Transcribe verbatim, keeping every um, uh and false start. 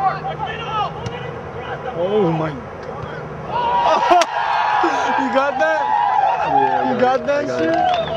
Oh my. Oh, you got that? Yeah, you got, got that shit?